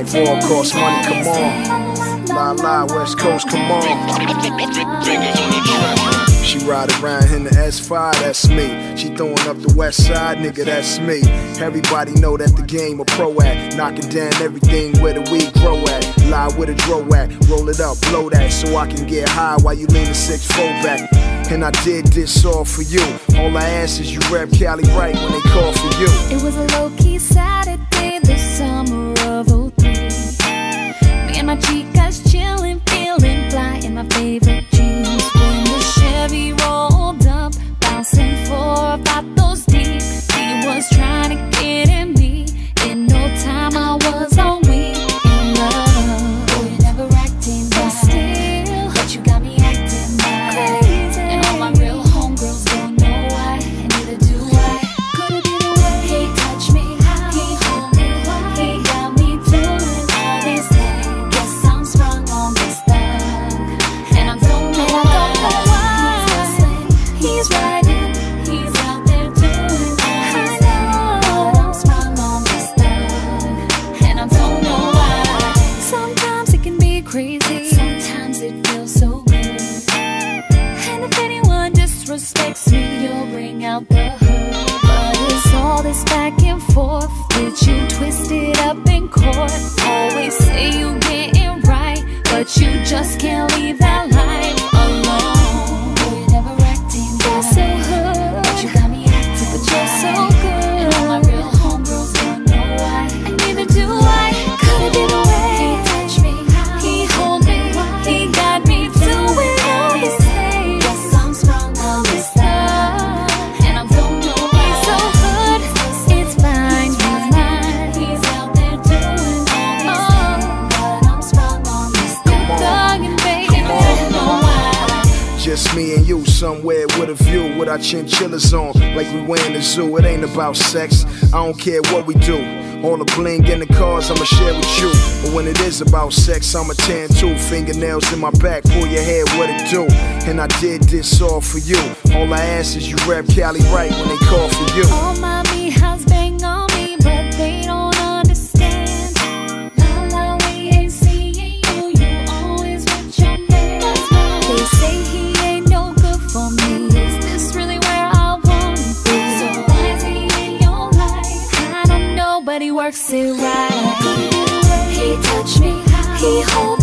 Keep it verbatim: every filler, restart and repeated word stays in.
Rainfall costs money, come on. La la, West Coast, come on. She ride around in the S five, that's me. She throwing up the west side, nigga, that's me. Everybody know that the game a pro at. Knocking down everything where the weed grow at. Lie with a dro at, roll it up, blow that, so I can get high while you lean the six four back. And I did this all for you. All I ask is you rap Cali right when they call for you. It was a low-key Saturday, the summer of oh three. Me and my chicas chillin', feeling fly in my favorite jeans. When the Chevy rolled up, bouncing four vatos deep. He was trying to get in me. In no time I was on weak in love. Boy, you never acting right, still, but you got me acting right. Crazy. And all my real homegirls don't know why, and neither do I. Could it be the way he touched me, he hold me, he got me doing all these things. Guess I'm sprung on this stuff, and I don't know why. He's listening, he's riding, he's out there doing all these things. But I'm sprung on this stuff, and I don't know why. Sometimes it can be crazy, sometimes it feels so good. And if anyone disrespects me, you'll bring out the hurt. But it's all this back and forth with you twisted up in court. Always say you getting right, but you just can't leave that life alone. Boy, you're never acting right, so good, but you got me acting, but you're so good. And all my real homegirls don't know why, and neither do I. Could it be the way he touched me, he hold me, he got me doing all these things. Guess I'm sprung on this stuff, and I don't know why. He's so good, it's fine, he's mine. He's out there doing all these things, but I'm sprung on this stuff. Thuggin', baby, I don't know why. Just me and you somewhere with a view with our chinchillas on, like we were in the zoo. It ain't about sex, I don't care what we do. All the bling and the cars I'ma share with you. But when it is about sex, I'm a tan too. Fingernails in my back, pull your hair, what it do? And I did this all for you. All I ask is you rap Cali right when they call for you. All my mijas bang on me, but they don't understand. La la, we ain't seeing you, you always with your man. They say he ain't no good for me. Is this really where I wanna be? So why is he in your life? I don't know, but he works it right. He touched me, he holds